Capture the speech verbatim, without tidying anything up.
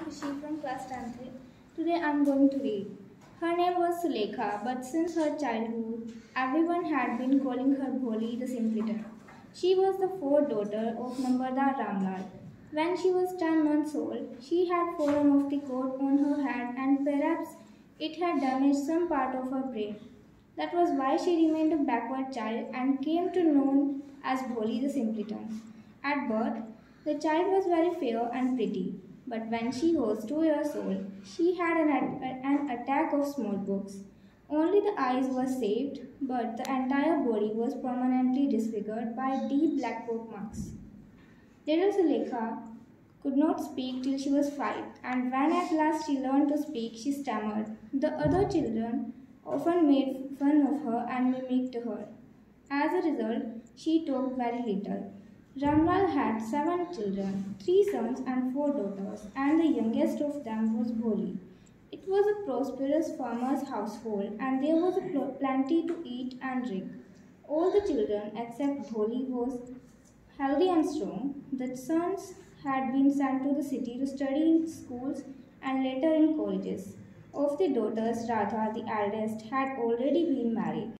Rishi from class tenth. Today I am going to read. Her name was Sulekha, but since her childhood, everyone had been calling her Bholi the simpleton. She was the fourth daughter of Nambardar Ramlal. When she was ten months old, she had fallen off the coat on her head and perhaps it had damaged some part of her brain. That was why she remained a backward child and came to known as Bholi the simpleton. At birth, the child was very fair and pretty, but when she was two years old, she had an, an attack of smallpox. Only the eyes were saved, but the entire body was permanently disfigured by deep black pock marks. Little Sulekha could not speak till she was five, and when at last she learned to speak, she stammered. The other children often made fun of her and mimicked her. As a result, she talked very little. Ramlal had seven children, three sons and four daughters, and the youngest of them was Bholi. It was a prosperous farmer's household, and there was a plenty to eat and drink. All the children except Bholi was healthy and strong. The sons had been sent to the city to study in schools and later in colleges. Of the daughters, Radha, the eldest, had already been married.